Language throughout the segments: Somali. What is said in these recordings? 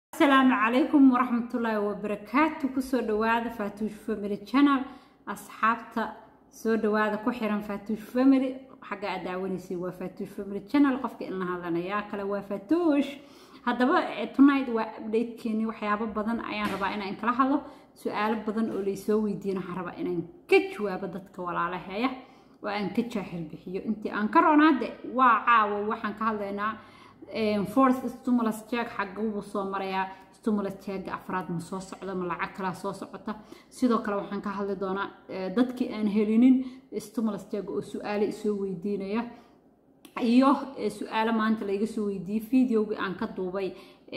السلام عليكم ورحمة الله وبركاته. كسر دوادة فاتوش فاميلي channel أصحابتا سو دوادة كحيران فاتوش فاميلي حاجة أداوني سوى فاتوش فاميلي channel قفك إن هذا نياكل وفاتوش هذا بقى tonight وابديت كيني وحيابا بدن أيان ربعنا إن كلا هذا سؤال بدن أولي سوي دينا حربا إن كتشوا بدت كولا على هيا وأن كتشاحل بحيو أنتي أنكرونا ده وعاو وحن كهذا force stimulus check حق وصو مريا stimulus check أفراد مصوص عدا ملعب كلا صوص عدا سيدو كلا وحن كهذا دونا دتك أن هلينين stimulus check وسؤال يسوي دينيا أيوه سؤال ما أنت لقى سوي دي فيديو عن كدوبي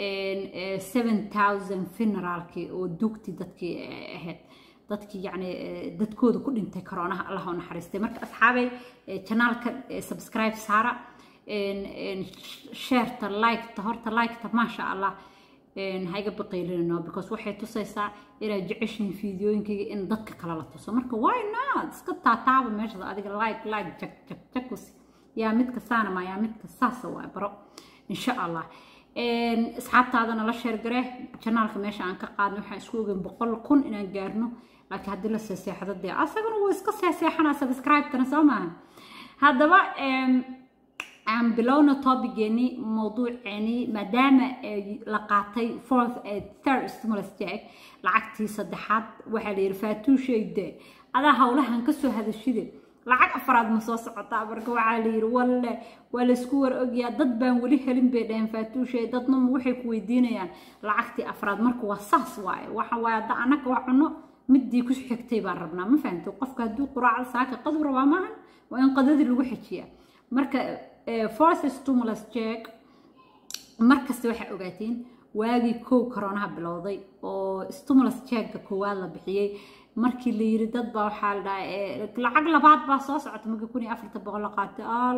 7000 funeral كي ودكتي دتك هاد دتك يعني دتكود كل انت كورونا الله نحرسته مرك أصحابي channel سبسكرايب سارة إن شيرت لايك تهرت لايك ما شاء الله إن هاي بقي لنا because وحي تصيصا إلى جعشني فيديوين كي إن ضدك كلا تصو مركا واي نات سكت تعب ماشي هذيك لايك جك يا متك سانا ما يا متك ساسا برو إن شاء الله إن أصحابتا هذا أنا لا شير جريه channelك ماشي عن كقاد نوحي سكوجن بقول كون إن جارنو لكن هدي لسه سياحة ضدي أصلا ويسكت سياحة أنا سبسكرايب تنسوا معها هذا بقى عم بلونا topic يعني موضوع يعني مدام لقاطي fourth third stimulus check لعقتي صدحات وحلي رفاتو شيء ده هذا هؤلاء هنكسو هذا الشيء لعق أفراد مصاص عطاء بركوا عليه ولا سكور أجيا ضد بان ولي هلم بيدين فاتو شيء ضد نم وحي كويدين يعني لعقتي أفراد مركوا صاص واي وحواي ضعنك وحنو مدي كش حكتي بربنا ما فهمت وقف كدو قراء ساكت قدر وماهن وإن قدر الوحشية مركا force stimulus check markasta waxa ogaatiin waagi corona bilowday oo stimulus check koowaad la bixiyay markii la yiri dad baa waxa la dhahay lacag labaad baa soo socota markii 1400 la qaatay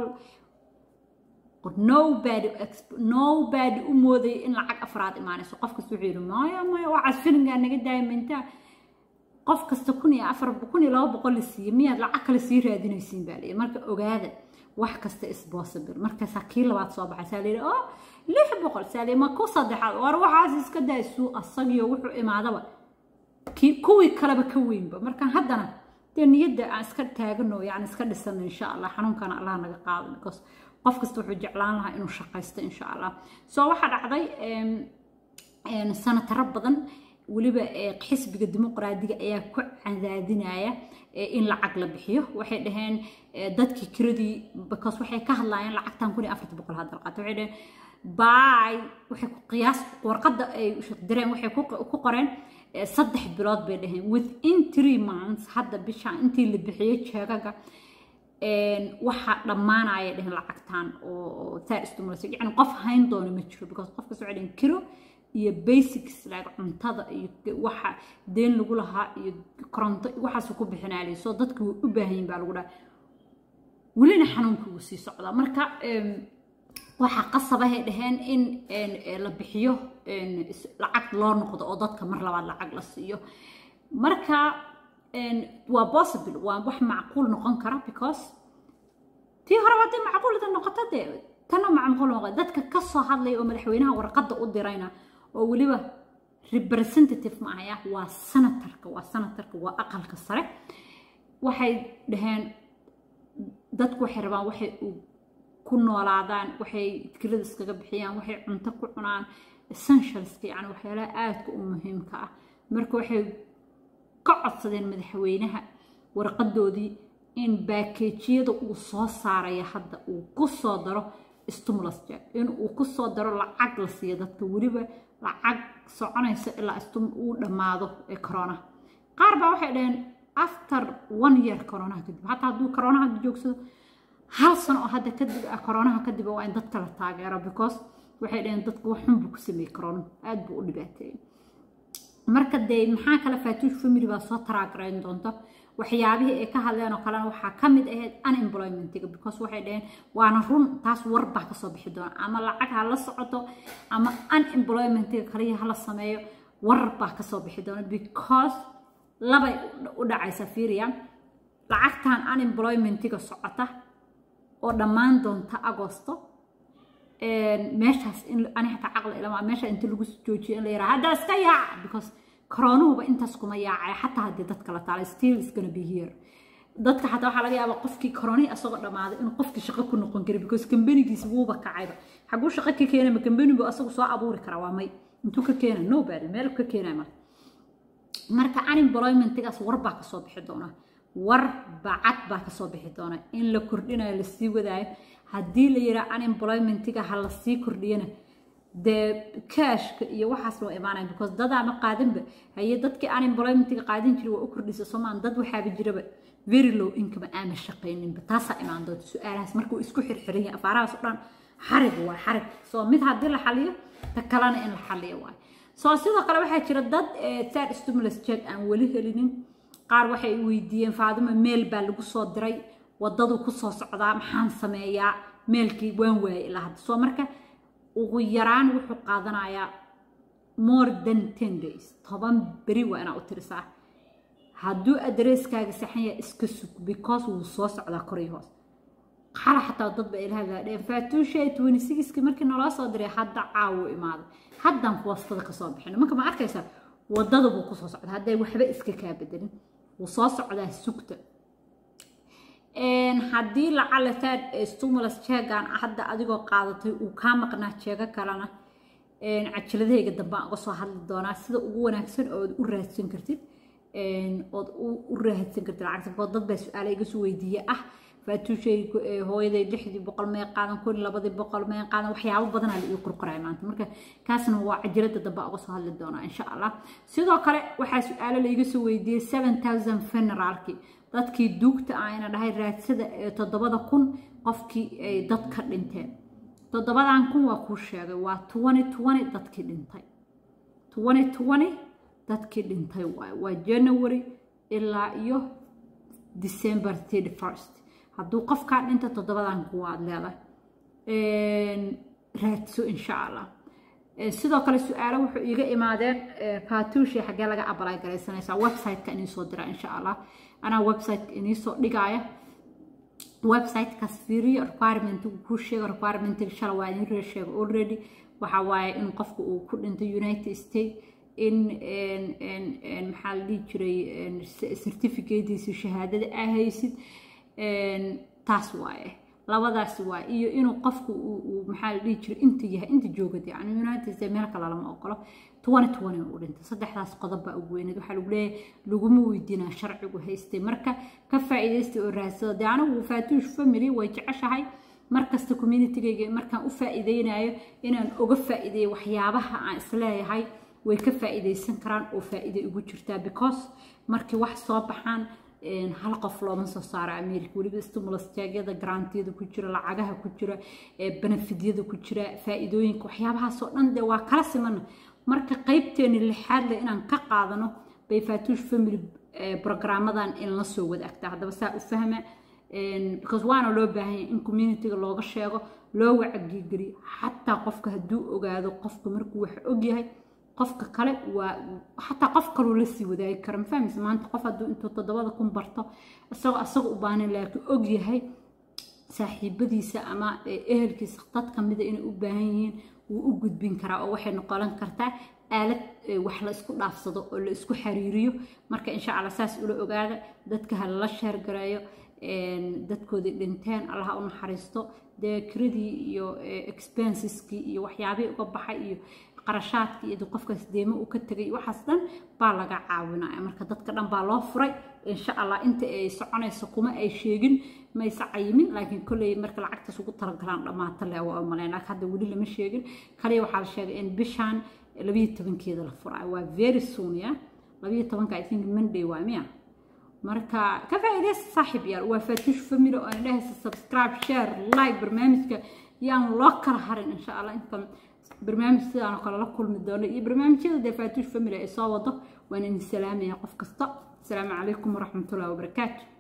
nobody u mooday in lacag afraad imaanayso qof kasta wuxuu yiri maya waa casfiringa naga daaminta qof kasta 1400 la siiyay miyaad lacag kale sii raadinaysiin baa marka ogaada wax kasta is possible marka sakiil labaad soo baxay saalay lix boqol saalay ma ku saddexaad war waxaas iska daayso asagiyo wuxuu imaadaba kuwii kaleba ka weynba marka haddana niyada aan iska taagano yani iska dhisano insha Allah xanuunkana Allah naga qaado because qof kasta wuxuu jeclaan lahaa inuu shaqaysto insha Allah soo waxa dhacday sanad badan waliba xisbiga dimuqraadiga ayaa ku cadaadinaya in lacag la bixiyo waxay dhaheen dadkii kiradii because waxay ka hadlayeen lacagtan 1400 hadal qaato waxay dhaheen bay waxay ku qiyaas warqada ay direen waxay ku qoreen 3 bilood bay dhaheen within 3 months hadda bisha intii la bixiyay jeegaga waxa dhamaanaya dhaheen lacagtan oo third stimulus yani qof hayn doono ma jiro because qofka soo celin kiro iyo basics like cuntada iyo waxa deen lagu lahaa iyo koronto waxaas ku bixinaalay soo dadku u baahan yihiin baa lagu dhahay walina xanuunku uu sii socda marka waxa qasabahay dhaheen in la bixiyo lacag loo noqdo oo dadka mar labaad lacag la siiyo marka waa possible waa wax macquul noqon kara because tii hore waa macquul noqotay tan macquul noqotay dadka ka soo hadlay oo madaxweynaha warqada u dirayna oo waliba representative ma aha waa senatorka waa aqalka sare waxay dhaheen dadku waxay rabaan waxay ku noolaadaan waxay kirada iskaga bixiyaan waxay cunto ku cunaan essentials yani waxyaalaha aad u muhiimka ah marka waxay ka codsadeen madaxweynaha warqadoodii in package-yada uu soo saarayo hadda uu ku soo daro stimulus check in uu ku soo daro lacag la siiyo dadka waliba lacag soconaysa ilaa uu dhamaado corona qaar baa waxay dhaheen after 1 year corona kadib hatta hadduu corona joogsado hal sano oo hadda kadib corona kadib waa in dadka la taageero because waxay dhaheen dadku wax xun buu ku sameeyay corona aad buu u dhibaateeyay marka day maxaa kala faatuush family baa soo taraagreyn doonto waxyaabihii ay ka hadleen oo kale waxa kamid ahayd unemployment because waxay dhaheen waana run taas warba ka soo bixi doona ama lacag ha la socoto ama unemployment kaliya hala sameeyo warba ka soo bixi doona because laba u dhacaysa fiiriya lacagtan unemployment socota oo dhamaan doonta Agosto meeshaas in ani xataa caqli ilama meesha inta lagu joojiyo in la yiraahdo hadda iska yaac because koronuhuba intaas kuma yaacay xataa haddii dadka la taalay still is gonna be here dadka xataa waxaa laga yaabaa qofkii koroni asagoo dhammaaday inuu qofkii shaqo ku noqon kari because kambanigiisa wuuba kacayba xaguu shaqo ka keena ma kambanigu asagu soo abuuri karaa waa may intuu ka keena nobody meel ka keenay marka unemploymentigaas war baa kasoo bixi doona war bacad baa kasoo bixi doona in la kordhinayo la sii wadaayo haddii la yiraahdo unemploymentiga ha la sii kordhiyana dee cashka iyo waxaas loo imaanaya because dadaa ma qaadinba haye dadkii unemploymentiga qaadin jiray waa u kordhisa Soomaan dad waxaaba jiraba very low income aan shaqeyninba taasaa imaan doonta su'aalahaas markuu isku xirxiran yahay afaarahaas oo dhan xarig waa xarig soo mid haddii la xaliyo ta kalena in la xaliyo waay soo sidoo kale waxaa jira dad third stimulus check aan weli helinin qaar waxay weydiiyeen Faadimo mail baa lagu soo diray wadadu ku soo socdaa maxaan sameeyaa mailkii waan waayay ilaa hadda soo marka ugu yaraan wuxuu qaadanayaa more than 10 days 10 beri waa inaa u tirisaa hadduu adresskaaga saxan yahay iska sug because wuu soo socdaa koray hoos xala xataa dad ba ilaha gaadheen faatuushay 26 markii nala soo diray hadda caawo imaaday haddan foostada ka soo bixin marka ma arkaysaa wadada buu ku soo socdaa hadday waxba iska ka bedelin wuu soo socdaa sugta haddii lacala third stimulus check-aan hadda adigoo qaadatay uu kaa maqnaa jeega kalena cajiladahayga dambe aan uga soo hadli doonaa sida ugu wanaagsan oo u raadsan kartid ood u raadsan kartid lacagta dad baa su'aalo iga soo weydiiyay faatuushay hooyaday 600 mee qaadan kun 200 mee qaadan waxyaabo badan la ii qorqoray maanta marka kaasna waa cajalada dambe uga soo hadli doonaa insha Allah sidoo kale waxa su'aalo la iga soo weydiiyay 7000 funeralki dadkii duugta ayna dhahay raadsada 7000 qofkii ay dad ka dhinteen 7000 waa ku sheegay waa 2020 dadkii dhintay 2020 dadkii dhintay waa January ilaa iyo December 31st hadduu qofka dhinta 7000 waad leedahay raadso insha Allah sidoo kale su'aalo wuxuu iga imaadeen faatuushay xagee laga apply garaysanaysaa website-ka inii soo dira insha Allah ana website inii soo dhigaya website ka fiiriyo requirement ku sheego requirement shala waa inii sheego already waxa waaye in qofku uu ku dhinto United States in maxaa la jiray certificate-diisa shahaadada ahaysid taas waaye labadaas waa iyo inuu qofku uu maxaa la jiray inta yahay inta joogada yani United States meel kale lama ogolo 2020 uu dhintay saddexdaas qodob baa ugu weynad waxa lagu leeyahay laguma weydiina sharcigu haystay marka ka faa'iideystay oo raadsada de anigu faatuush family way jeceshahay markasta community-gayga markaan u faa'iideynayo inaan uga faa'iideeyo waxyaabaha aan isleeyahay way ka faa'iideysan karaan oo faa'iido ugu jirtaa because markii wax soo baxaan hal qof looma soo saaro America waliba stimulus check-yada grantiyada ku jira lacagaha ku jira benefityada ku jira faa'iidooyinka waxyaabahaas oo dhan waa kala siman marka qaybteena lixaad la inaan ka qaadano bay faatuush family programmadan in la soo wadaagta hadaba saa u fahma because waana loo baahan yahay in community-ga looga sheego loo wacyi xataa qofka hadduu ogaado qofka markuu wax og yahay qofka kale waa xataa qof kale la sii wadaagi kara ma fahmaysa maanta qof hadduu intuu 7000 barto asagoo u baahan laakiin og yahay saaxiibadiisa ama ehelkiisa dad kamid ah inay u baahan yihiin wuu u gudbin karaa oo waxay noqon kartaa aalad wax la isku dhaafsado oo la isku xiriiriyo marka insha Allah saas ula ogaada dadka hal la share gareeyo dadkoodii dhinteen Allah u naxariisto deekridii iyo expenseski iyo waxyaabihii uga baxay iyo qarashaadkii iyo qofkaas deemo uu ka tagay waxaas dhan baa laga caawinaya marka dadka dhan baa loo furay insha Allah inta ay soconayso kuma ay sheegin ma isacayimin laakiin kulay marka lacagtaas ugu talagalaan dhamaata leh waa maleena hadda wali lama sheegin kaliya waxa la sheegay in bishan 12keeda la furay waa very soon ya 12ka I think Monday waa miya marka ka faa'iideysta saaxiib yar waa faatuush family oo aan dhahay subscribe share like barnaamijka yaan loo kala harin insha Allah intan برنامج سيدنا كلا لكل مدولة برنامج كذا دفاتوش فملة إصابة وأنا نسلام يا قف كستا السلام عليكم ورحمة الله وبركاته.